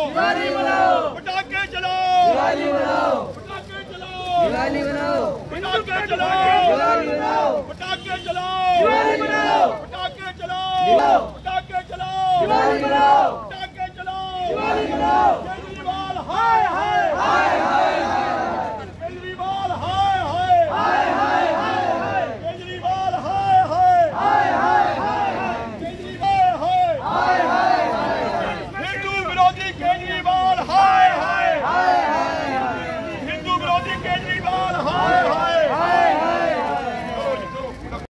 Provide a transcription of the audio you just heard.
दिवाली मनाओ, पटाखे चलाओ, दिवाली मनाओ, पटाखे चलाओ, दिवाली मनाओ, पटाखे चलाओ, दिवाली मनाओ, पटाखे चलाओ, दिवाली मनाओ।